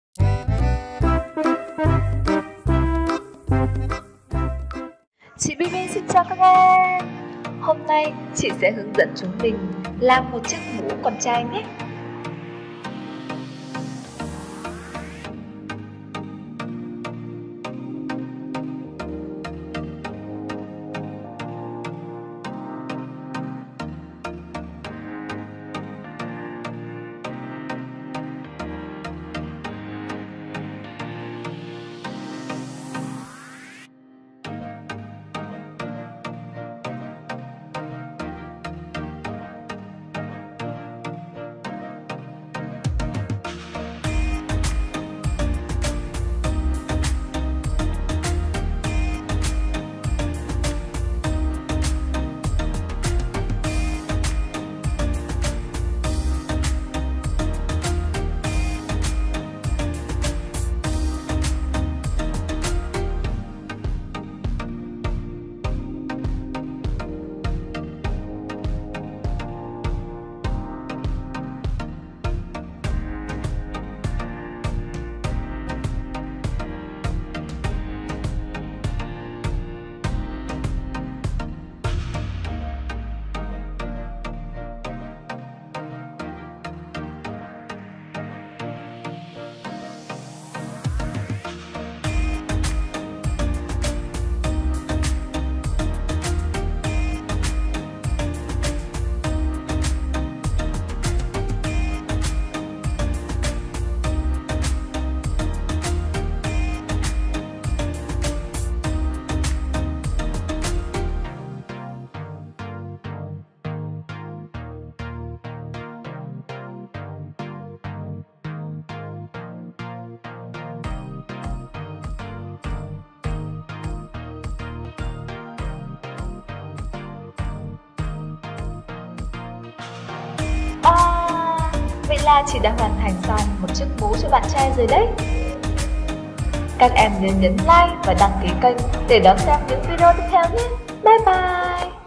Chị Bibi xin chào các em. Hôm nay chị sẽ hướng dẫn chúng mình làm một chiếc mũ con trai nhé. Vậy là chị đã hoàn thành xong một chiếc mũ cho bạn trai rồi đấy. Các em nhớ nhấn like và đăng ký kênh để đón xem những video tiếp theo nhé. Bye bye!